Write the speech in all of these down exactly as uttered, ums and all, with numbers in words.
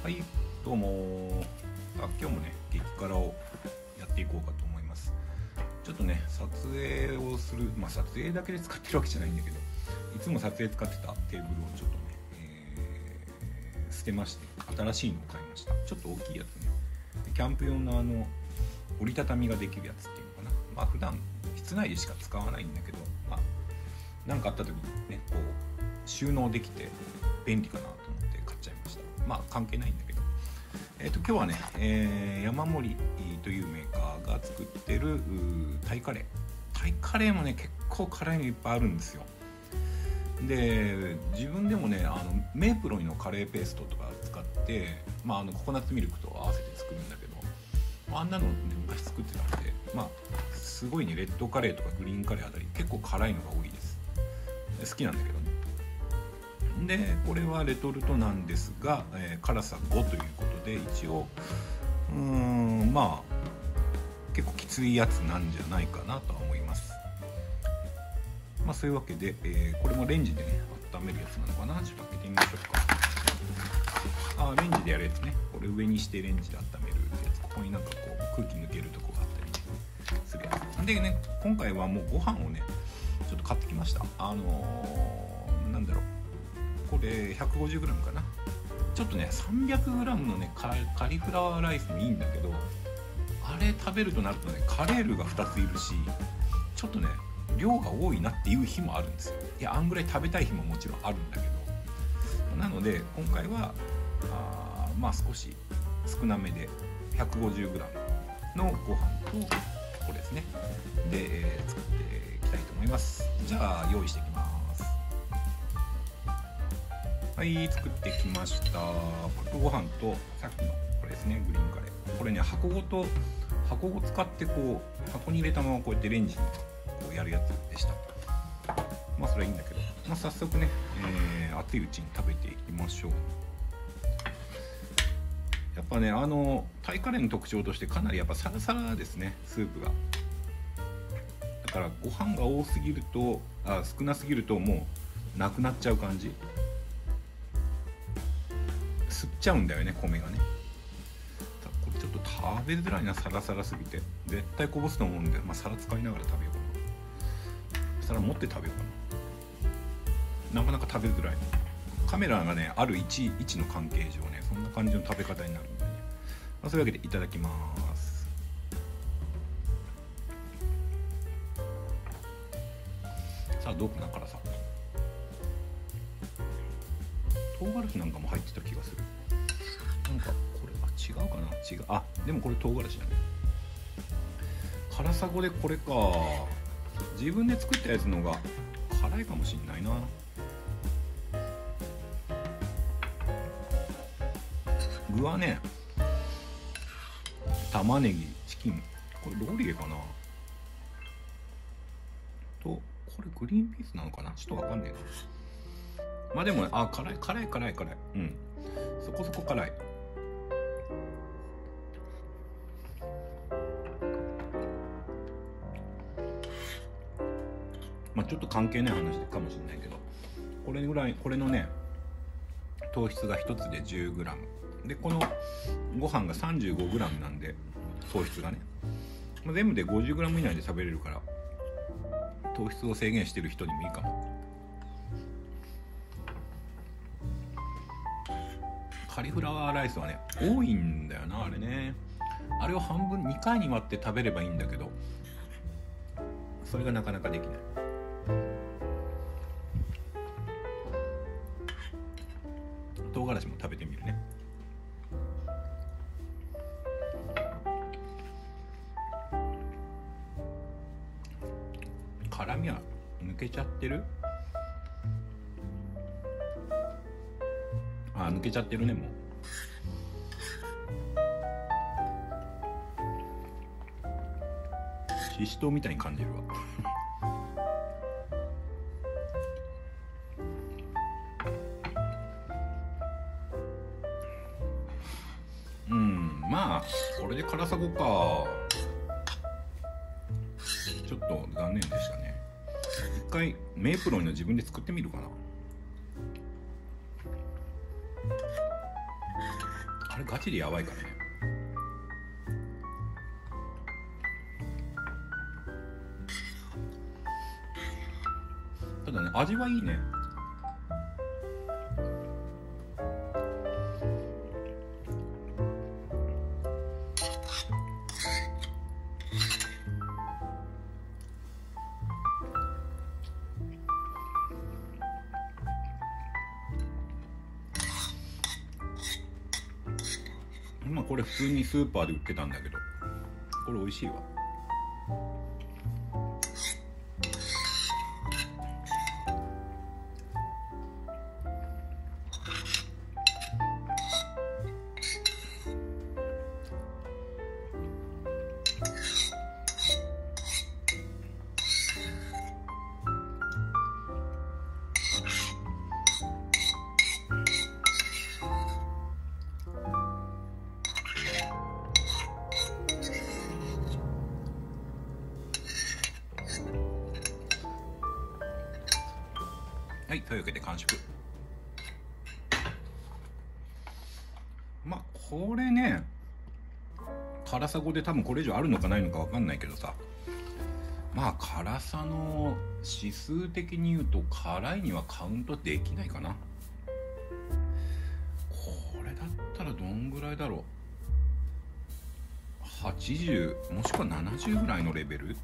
はい、どうも。あ、今日もね、激辛をやっていこうかと思います。ちょっとね、撮影をする、まあ撮影だけで使ってるわけじゃないんだけど、いつも撮影使ってたテーブルをちょっとね、えー、捨てまして、新しいのを買いました。ちょっと大きいやつね。キャンプ用のあの折りたたみができるやつっていうのかな。まあ普段室内でしか使わないんだけど、まあ何かあった時にね、こう収納できて便利かなと思って買っちゃいました。まあ関係ないんだけど、えー、と今日はね、えー、山盛りというメーカーが作ってるタイカレータイカレーもね結構辛いのいっぱいあるんですよ。で自分でもねあのメープロイのカレーペーストとか使って、まあ、あのココナッツミルクと合わせて作るんだけど、あんなの、ね、昔作ってたんで、まあすごいねレッドカレーとかグリーンカレーあたり結構辛いのが多いです。好きなんだけどね。でこれはレトルトなんですが、えー、辛さごということで一応うーんまあ結構きついやつなんじゃないかなとは思います。まあそういうわけで、えー、これもレンジでね温めるやつなのかな。ちょっと開けてみましょうか。あ、レンジでやるやつね。これ上にしてレンジで温めるやつ。ここになんかこう空気抜けるとこがあったりするやつでね。今回はもうご飯をねちょっと買ってきました。あのー、なんだろうこれ ひゃくごじゅうグラム かな。ちょっとね さんびゃくグラム のねカリフラワーライスもいいんだけど、あれ食べるとなるとねカレールがふたついるし、ちょっとね量が多いなっていう日もあるんですよ。いやあんぐらい食べたい日ももちろんあるんだけど、なので今回はあまあ少し少なめで ひゃくごじゅうグラム のご飯とこれですねで、えー、作っていきたいと思います。じゃあ用意していきます。はい、作ってきました。白ご飯とさっきのこれですねグリーンカレー。これね箱ごと箱を使ってこう箱に入れたままこうやってレンジにこうやるやつでした。まあそれはいいんだけど、まあ、早速ね、えー、熱いうちに食べていきましょう。やっぱねあのタイカレーの特徴としてかなりやっぱサラサラですねスープが。だからご飯が多すぎるとあ少なすぎるともうなくなっちゃう感じ。吸っちゃうんだよね米がね。これちょっと食べづらいなサラサラすぎて。絶対こぼすと思うんで、まあ、皿使いながら食べようかな。皿持って食べようかな。なかなか食べづらい。カメラがねある位置、位置の関係上ねそんな感じの食べ方になるんでね、まあ、そういうわけでいただきます。さあどうかな辛さ。唐辛子なんかも入ってた気がする。なんかこれは違うかな。違う。あ、でもこれ唐辛子だね。辛さごでこれか。自分で作ったやつのが辛いかもしんないな。具はね玉ねぎ、チキン、これローリエかなと、これグリーンピースなのかな。ちょっとわかんないな。まあでもね、あ、辛い辛い辛い辛い。うん。そこそこ辛い。まあちょっと関係ない話かもしれないけど、これぐらい、これのね、糖質がひとつで じゅうグラム。で、このご飯が さんじゅうごグラム なんで、糖質がね。まあ、全部で ごじゅうグラム 以内で食べれるから、糖質を制限してる人にもいいかも。カリフラワーライスはね多いんだよなあれね。あれを半分にかいに割って食べればいいんだけど、それがなかなかできない。唐辛子も食べてみるね。辛みは抜けちゃってる。あ、抜けちゃってるねもう。ししとうみたいに感じるわ。うん、まあこれで辛さごか。ちょっと残念でしたね。一回メープロイの自分で作ってみるかな。 あれガチでやばいからね。ただね、味はいいね。まあこれ普通にスーパーで売ってたんだけど、これ美味しいわ。はい、というわけで完食。まあこれね、辛さごで多分これ以上あるのかないのか分かんないけどさ、まあ辛さの指数的に言うと辛いにはカウントできないかな。これだったらどんぐらいだろう、はちじゅうもしくはななじゅうぐらいのレベル。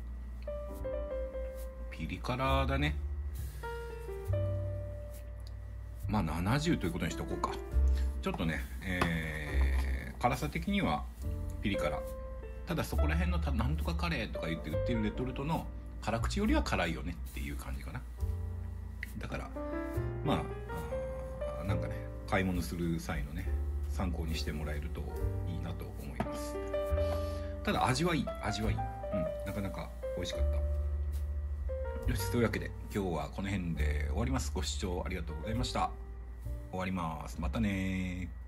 ピリ辛だね。まあななじゅうということにしておこうか。ちょっとね、えー、辛さ的にはピリ辛。ただそこら辺のたなんとかカレーとか言って売ってるレトルトの辛口よりは辛いよねっていう感じかな。だからまあ、あなんかね、買い物する際のね参考にしてもらえるといいなと思います。ただ味はいい、味はいい、うん、なかなか美味しかった。よし、というわけで今日はこの辺で終わります。ご視聴ありがとうございました。終わります。またね。